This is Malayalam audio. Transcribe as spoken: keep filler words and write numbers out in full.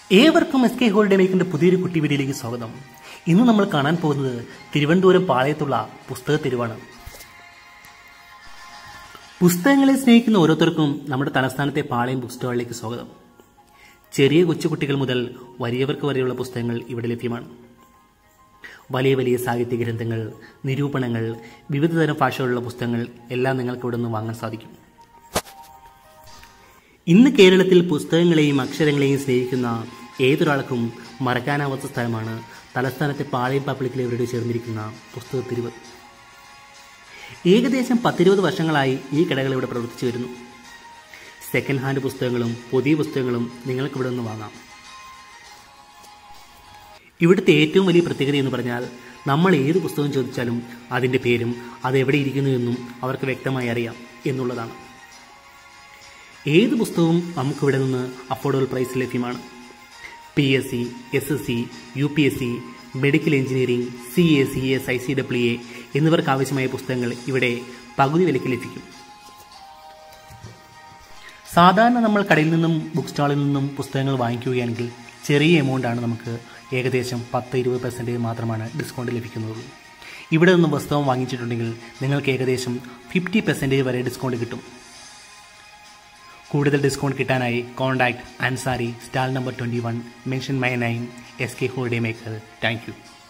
ഏവർക്കും എസ് കെ ഹോളിഡേ മേക്കിന്റെ പുതിയൊരു കുട്ടി വീഡിയോയിലേക്ക് സ്വാഗതം. ഇന്ന് നമ്മൾ കാണാൻ പോകുന്നത് തിരുവനന്തപുരം പാളയത്തുള്ള പുസ്തക തെരുവാണ്. പുസ്തകങ്ങളെ സ്നേഹിക്കുന്ന ഓരോരുത്തർക്കും നമ്മുടെ തലസ്ഥാനത്തെ പാളയം ബുക്ക് സ്റ്റോളിലേക്ക് സ്വാഗതം. ചെറിയ കൊച്ചുകുട്ടികൾ മുതൽ വലിയവർക്ക് വരെയുള്ള പുസ്തകങ്ങൾ ഇവിടെ ലഭ്യമാണ്. വലിയ വലിയ സാഹിത്യ ഗ്രന്ഥങ്ങൾ, നിരൂപണങ്ങൾ, വിവിധതരം ഭാഷകളുള്ള പുസ്തകങ്ങൾ എല്ലാം നിങ്ങൾക്ക് ഇവിടെ നിന്ന് വാങ്ങാൻ സാധിക്കും. ഇന്ന് കേരളത്തിൽ പുസ്തകങ്ങളെയും അക്ഷരങ്ങളെയും സ്നേഹിക്കുന്ന ഏതൊരാൾക്കും മറക്കാനാവാത്ത സ്ഥലമാണ് തലസ്ഥാനത്തെ പാളയം പബ്ലിക് ലൈബ്രറിയോട് ചേർന്നിരിക്കുന്ന പുസ്തക തെരുവ്. ഏകദേശം പത്തിരുപത് വർഷങ്ങളായി ഈ കടകൾ ഇവിടെ പ്രവർത്തിച്ചു വരുന്നു. സെക്കൻഡ് ഹാൻഡ് പുസ്തകങ്ങളും പുതിയ പുസ്തകങ്ങളും നിങ്ങൾക്ക് ഇവിടെ നിന്ന് വാങ്ങാം. ഇവിടുത്തെ ഏറ്റവും വലിയ പ്രത്യേകത എന്ന് പറഞ്ഞാൽ നമ്മൾ ഏത് പുസ്തകം ചോദിച്ചാലും അതിൻ്റെ പേരും അതെവിടെ ഇരിക്കുന്നു എന്നും അവർക്ക് വ്യക്തമായി അറിയാം എന്നുള്ളതാണ്. ഏത് പുസ്തകവും നമുക്കിവിടെ നിന്ന് അഫോർഡബിൾ പ്രൈസിൽ ലഭ്യമാണ്. P S C, S S C, U P S C, medical engineering, C A, C S, I C W A എന്നിവർക്ക് ആവശ്യമായ പുസ്തകങ്ങൾ ഇവിടെ പകുതി വിലയ്ക്ക് ലഭിക്കും. സാധാരണ നമ്മൾ കടയിൽ നിന്നും ബുക്ക് സ്റ്റാളിൽ നിന്നും പുസ്തകങ്ങൾ വാങ്ങിക്കുകയാണെങ്കിൽ ചെറിയ എമൗണ്ടാണ് നമുക്ക് ഏകദേശം പത്ത് ഇരുപത് പെർസെൻറ്റേജ് മാത്രമാണ് ഡിസ്കൗണ്ട് ലഭിക്കുന്നത്. ഇവിടെ നിന്നും പുസ്തകം വാങ്ങിച്ചിട്ടുണ്ടെങ്കിൽ നിങ്ങൾക്ക് ഏകദേശം ഫിഫ്റ്റി പെർസെൻറ്റേജ് വരെ ഡിസ്കൗണ്ട് കിട്ടും. കൂടുതൽ ഡിസ്കൗണ്ട് കിട്ടാനായി contact Ansari stall number twenty one mention my name S K holiday maker. Thank U.